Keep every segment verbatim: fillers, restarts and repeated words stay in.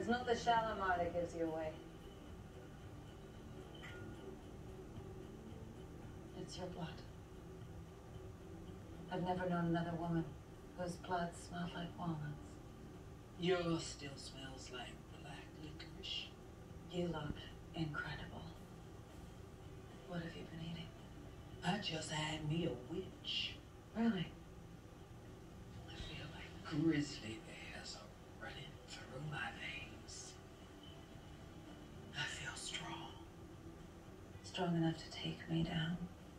It's not the Shalimar that gives you away. It's your blood. I've never known another woman whose blood smelled like walnuts. Yours still smells like black licorice. You look incredible. What have you been eating? I just had me a witch. Really? I feel like grizzly bears are running through my veins. I feel strong. Strong enough to take me down?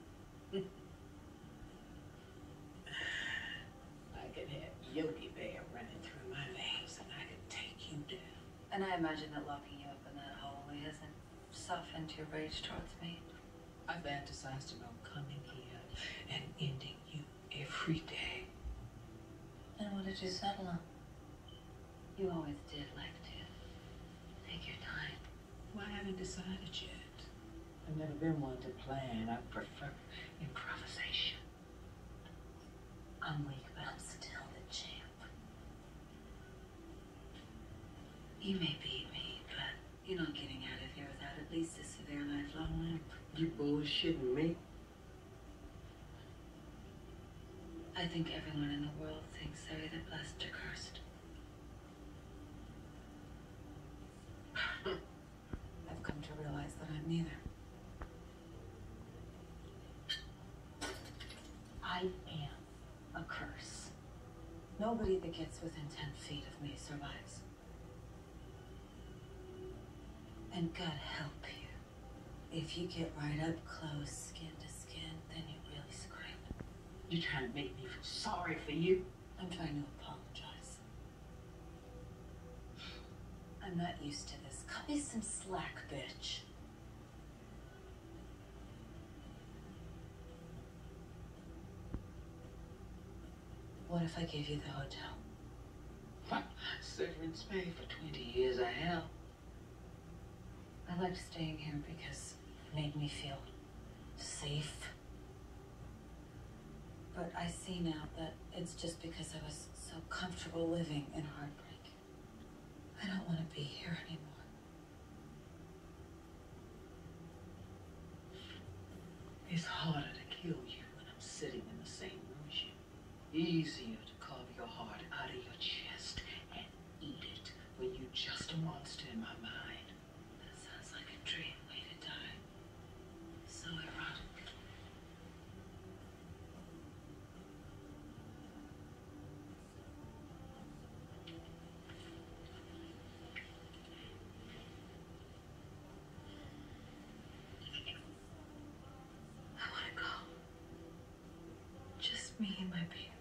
I could have Yogi Bear running through my veins and I could take you down. And I imagine that locking you up in that hallway hasn't softened your rage towards me. I fantasize about coming here and ending you every day. And what did you settle on? You always did like to take your time. Well, I haven't decided yet. I've never been one to plan. I prefer improvisation. I'm weak, but I'm still the champ. You may beat me, but you're not getting out of here without at least a severe lifelong limp. You bullshitting me? I think everyone in the world thinks they're either blessed or cursed. I've come to realize that I'm neither. I am a curse. Nobody that gets within ten feet of me survives. And God help you. If you get right up close, skin to skin, then you really scream. You're trying to make me feel sorry for you? I'm trying to apologize. I'm not used to this. Cut me some slack, bitch. What if I gave you the hotel? Severance pay for twenty years of hell. I liked staying here because it made me feel safe. But I see now that it's just because I was so comfortable living in heartbreak. I don't want to be here anymore. It's harder to kill you when I'm sitting in the same room as you. Easier to carve your heart out of your chest and eat it when you're just a monster in my mind. That sounds like a dream way to die. So erotic. I want to go. Just me and my baby.